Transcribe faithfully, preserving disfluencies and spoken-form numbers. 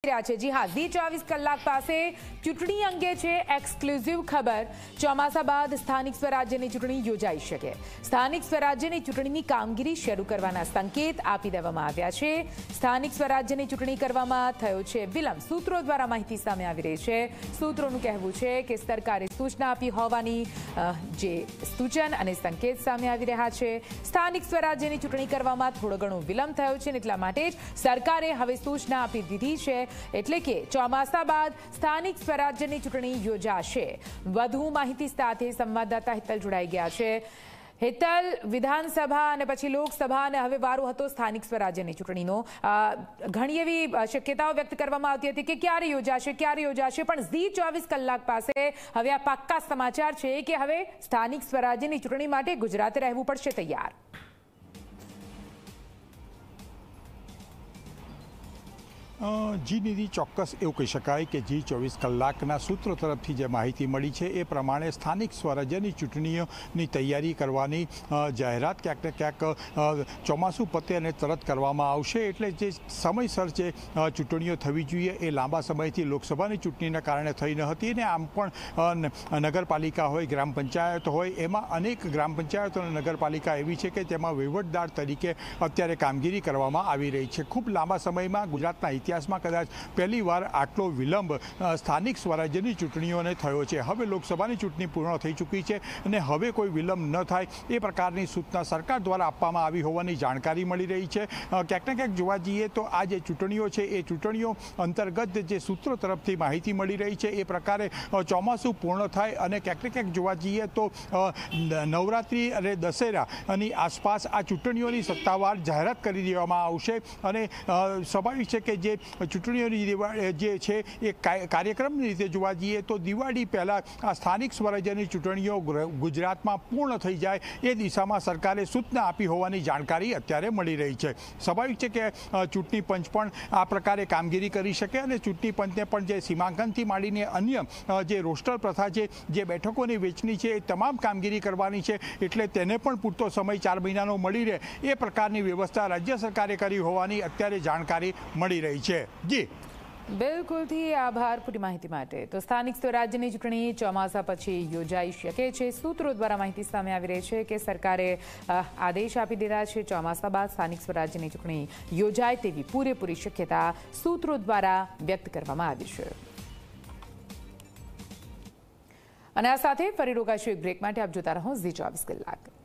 जी हाँ, ઝી ચોવીસ કલાક પાસે ચૂંટણી અંગે છે એક્સક્લુઝિવ ખબર। ચોમાસા બાદ સ્થાનિક સ્વરાજ્યની ચૂંટણી યોજાઈ શકે। સ્થાનિક સ્વરાજ્યની ચૂંટણીની કામગીરી શરૂ કરવાના સંકેત આપી દેવામાં આવ્યા છે। સ્થાનિક સ્વરાજ્યની ચૂંટણી કરવામાં થયો છે વિલંબ। સૂત્રો દ્વારા માહિતી સામે આવી રહી છે। સૂત્રોનું કહેવું છે કે સરકારે સૂચના આપી હોવાની જે સૂચન અને સંકેત સામે આવી રહ્યા છે। સ્થાનિક સ્વરાજ્યની ચૂંટણી કરવામાં થોડો ઘણો વિલંબ થયો છે, એટલા માટે જ સરકારે હવે સૂચના આપી દીધી છે, એટલે કે ચોમાસા બાદ સ્થાનિક સ્વરાજ્યની ચૂંટણી યોજાશે। વધુ માહિતી સાથે સંવાદદાતા હેતલ જોડાઈ ગયા છે। હેતલ, વિધાનસભા અને પછી લોકસભા અને હવે વારો હતો સ્થાનિક સ્વરાજ્યની ચૂંટણીનો। ઘણી એવી શક્યતાઓ વ્યક્ત કરવામાં આવતી હતી કે ક્યારે યોજાશે ક્યારે યોજાશે પણ ઝી ચોવીસ કલાક પાસે હવે આ પાક્કા સમાચાર છે કે હવે સ્થાનિક સ્વરાજ્યની ચૂંટણી માટે ગુજરાતે રહેવું પડશે તૈયાર। જી નિધિ, ચોક્કસ એવું કહી શકાય કે જી ચોવીસ કલાકના સૂત્રો તરફથી જે માહિતી મળી છે એ પ્રમાણે સ્થાનિક સ્વરાજ્યની ચૂંટણીઓની તૈયારી કરવાની જાહેરાત ક્યાંક ને ક્યાંક ચોમાસું પતે અને તરત કરવામાં આવશે। એટલે જે સમયસર જે ચૂંટણીઓ થવી જોઈએ એ લાંબા સમયથી લોકસભાની ચૂંટણીના કારણે થઈ ન હતી અને આમ પણ નગરપાલિકા હોય, ગ્રામ પંચાયત હોય, એમાં અનેક ગ્રામ પંચાયતો અને નગરપાલિકા એવી છે કે તેમાં વહીવટદાર તરીકે અત્યારે કામગીરી કરવામાં આવી રહી છે। ખૂબ લાંબા સમયમાં ગુજરાતના ઇતિહાસમાં કદાચ પહેલી વાર આટલો વિલંબ સ્થાનિક સ્વરાજ્યની ચૂંટણીઓને થયો છે। હવે લોકસભાની ચૂંટણી પૂર્ણ થઈ ચૂકી છે અને હવે કોઈ વિલંબ ન થાય એ પ્રકારની સૂચના સરકાર દ્વારા આપવામાં આવી હોવાની જાણકારી મળી રહી છે। ક્યાંક ને ક્યાંક જોવા જઈએ તો આ જે ચૂંટણીઓ છે એ ચૂંટણીઓ અંતર્ગત જે સૂત્રો તરફથી માહિતી મળી રહી છે એ પ્રકારે ચોમાસું પૂર્ણ થાય અને ક્યાંક ને ક્યાંક જોવા જઈએ તો નવરાત્રિ અને દશેરાની આસપાસ આ ચૂંટણીઓની સત્તાવાર જાહેરાત કરી દેવામાં આવશે અને સ્વાભાવિક છે કે જે ચૂંટણીઓની જે છે એ કાર્યક્રમની રીતે જોવા જઈએ તો દિવાળી પહેલાં આ સ્થાનિક સ્વરાજ્યની ચૂંટણીઓ ગુજરાતમાં પૂર્ણ થઈ જાય એ દિશામાં સરકારે સૂચના આપી હોવાની જાણકારી અત્યારે મળી રહી છે। સ્વાભાવિક છે કે ચૂંટણી પંચ પણ આ પ્રકારે કામગીરી કરી શકે અને ચૂંટણી પંચને પણ જે સીમાંકનથી માંડીને અન્ય જે રોસ્ટર પ્રથા છે, જે બેઠકોની વહેંચણી છે એ તમામ કામગીરી કરવાની છે, એટલે તેને પણ પૂરતો સમય ચાર મહિનાનો મળી રહે એ પ્રકારની વ્યવસ્થા રાજ્ય સરકારે કરી હોવાની અત્યારે જાણકારી મળી રહી છે। જી બિલકુલથી આભાર પૂરી માહિતી માટે। તો સ્થાનિક સ્વરાજ્યની ચૂંટણી ચોમાસા પછી યોજાઈ શકે છે। સૂત્રો દ્વારા માહિતી સામે આવી રહી છે કે સરકારે આદેશ આપી દીધા છે, ચોમાસા બાદ સ્થાનિક સ્વરાજ્યની ચૂંટણી યોજાય તેવી પૂરેપૂરી શક્યતા સૂત્રો દ્વારા વ્યક્ત કરવામાં આવી છે। અને આ સાથે ફરી રોકાશું એક બ્રેક માટે। આપ જોતા રહો ઝી ચોવીસ કલાક।